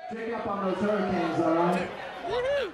Drink up on those hurricanes, all right? Woohoo!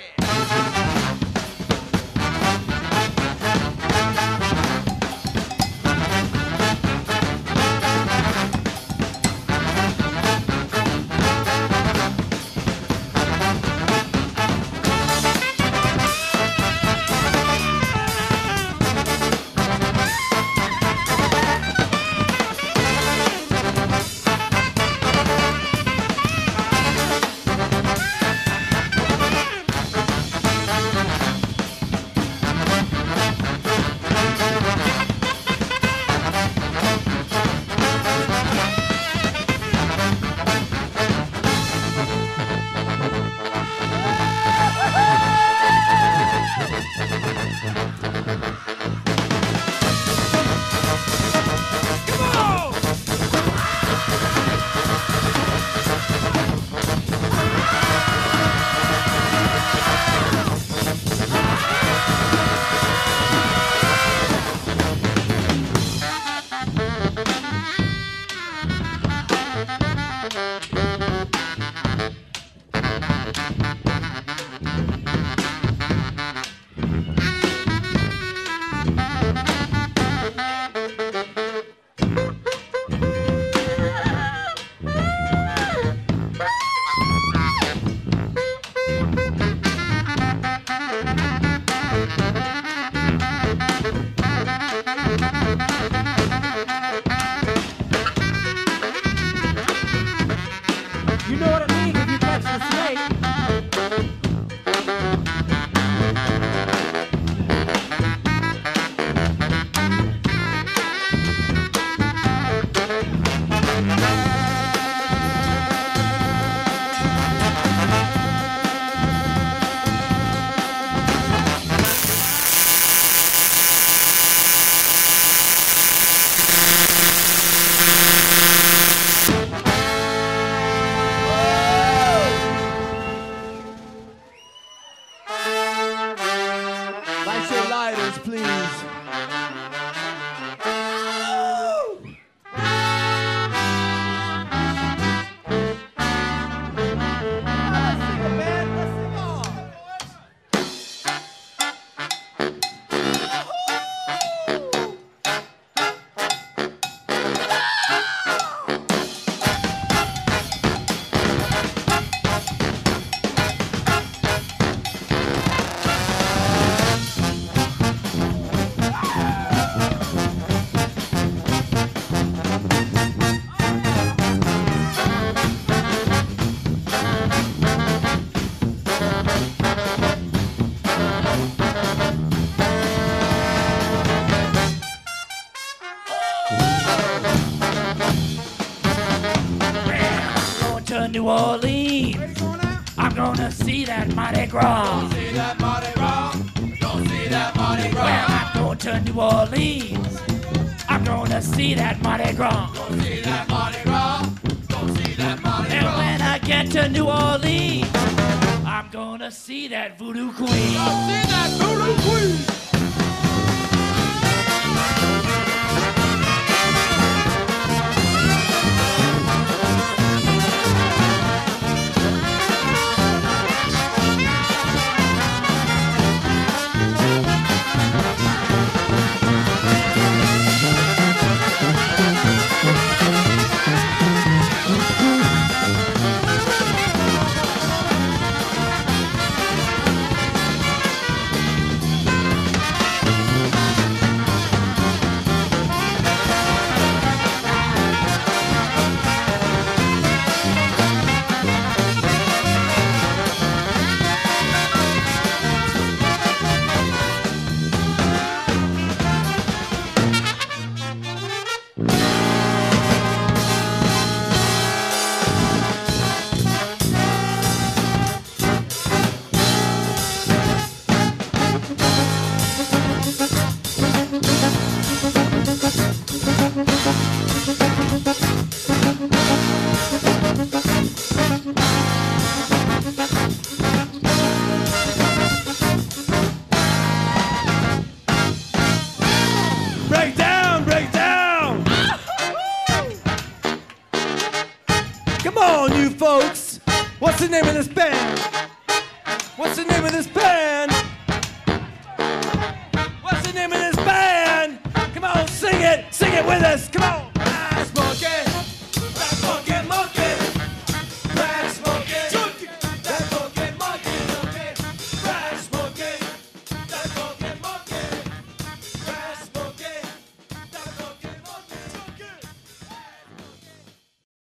You know what it means if you catch the snake. Light your lighters, please. Going to New Orleans. I'm gonna see that Mardi Gras. See that Mardi Gras. Don't see that Mardi Well, Gras. I'm going to New Orleans. I'm gonna see that Mardi Gras. Don't see that Mardi Gras. Don't see that Mardi And Gras. when I get to New Orleans, I'm gonna see that voodoo queen. See that voodoo queen. What's the name of this band? What's the name of this band? What's the name of this band? Come on, sing it with us, come on.